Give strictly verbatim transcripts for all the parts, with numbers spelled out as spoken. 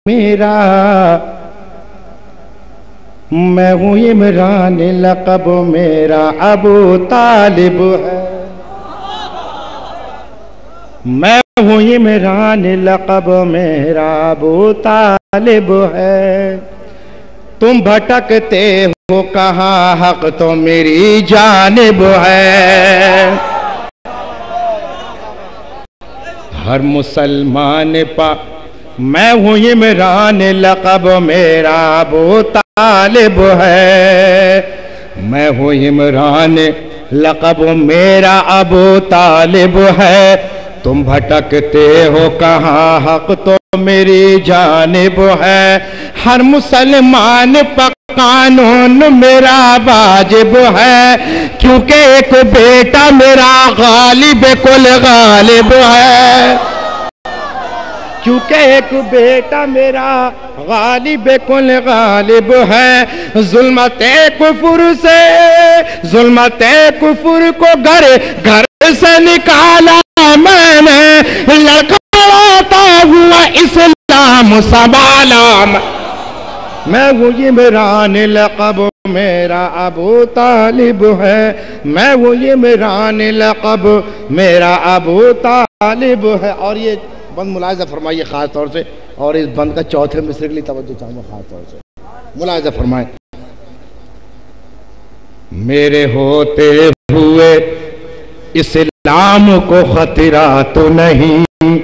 میرا میں ہوں عمران لقب میرا ابو طالب ہے میں ہوں عمران لقب میرا ابو طالب ہے تم بھٹکتے ہو کہاں حق تو میری جانب ہے ہر مسلمان پا میں ہوں عمران لقب میرا ابو طالب ہے میں ہوں عمران لقب میرا ابو طالب ہے تم بھٹکتے ہو کہاں حق تو میری جانب ہے ہر مسلمان پر قانون میرا واجب ہے کیونکہ ایک بیٹا میرا غالب کل غالب ہے کیونکہ ایک بیٹا میرا غالب کل غالب ہے ظلمت کفر سے ظلمت کفر کو گھر گھر سے نکالا میں نے لڑکڑاتا ہوا اسلام سنبھالا میں ہوں عمران لقب میرا ابو طالب ہے میں ہوں عمران لقب میرا ابو طالب ہے اور یہ بند ملاحظہ فرمائیے خاص طور سے اور اس بند کا چوتھے مصرے کے لیے توجہ چاہوں گا خاص طور سے ملاحظہ فرمائیں میرے ہوتے ہوئے اسلام کو خطرہ تو نہیں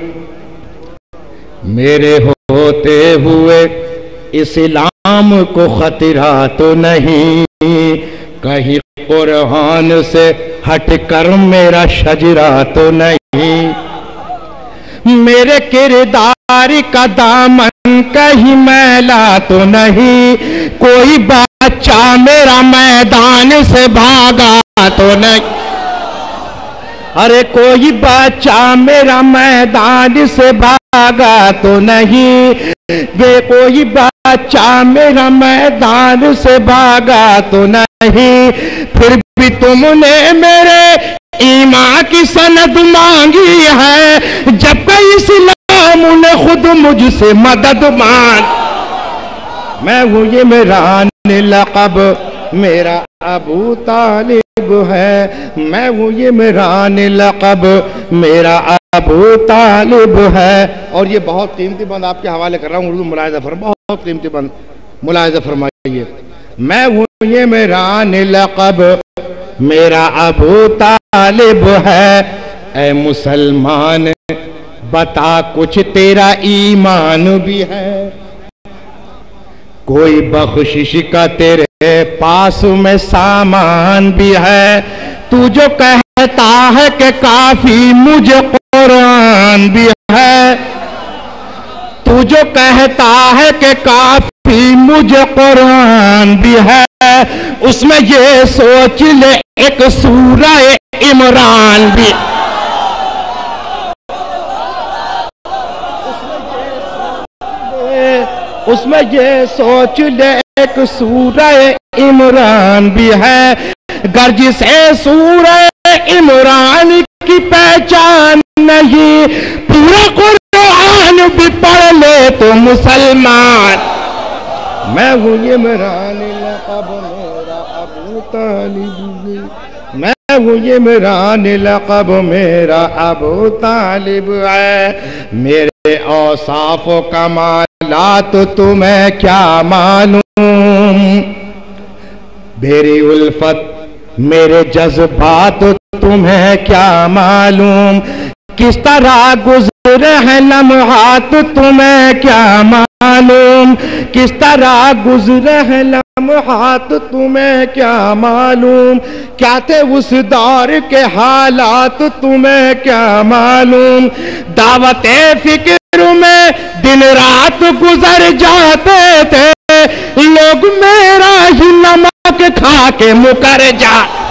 میرے ہوتے ہوئے اسلام کو خطرہ تو نہیں کہیں قرآن سے ہٹ کر میرا شجرہ تو نہیں میرے کردار کا دامن کہیں میلا تو نہیں کوئی بچہ میرا میدان سے بھاگا تو نہیں ارے کوئی بچہ میرا میدان سے بھاگا تو نہیں بے کوئی بچہ میرا میدان سے بھاگا تو نہیں پھر بھی تم نے میرے ایمان کی سند مانگی ہے جب کہ اسلام نے خود مجھ سے مدد مانگ میں ہوں عمران لقب میرا ابو طالب ہے میں ہوں عمران لقب میرا ابو طالب ہے اور یہ بہت قیمتی بند آپ کے حوالے کر رہا ہوں اردو ملاحظہ فرمائیے بہت قیمتی بند ملاحظہ فرمائیے میں ہوں عمران لقب میرا ابو طالب ہے اے مسلمان بتا کچھ تیرا ایمان بھی ہے کوئی بخشش کا تیرے پاس میں سامان بھی ہے تو جو کہتا ہے کہ کافی مجھے قرآن بھی ہے تو جو کہتا ہے کہ کافی مجھے قرآن بھی ہے اس میں یہ سوچ لے ایک سورہ عمران بھی اس میں یہ سوچ لے ایک سورہ عمران بھی ہے گرج سے سورہ عمران کی پہچان نہیں پورا قرآن بھی پڑھ لے تو مسلمان میں ہوں عمران لقب میرا ابو طالب میں ہوں عمران لقب میرا ابو طالب ہے میرے اوصاف و کمالات تمہیں کیا معلوم میری الفت میرے جذبات تمہیں کیا معلوم کس طرح گزرے ہیں لمحات تمہیں کیا معلوم کس طرح گزرے ہیں لمحات تمہیں کیا معلوم کیا تھے اس دور کے حالات تمہیں کیا معلوم دعوت فکر میں دن رات گزر جاتے تھے لوگ میرا ہی نمک کھا کے مکر جا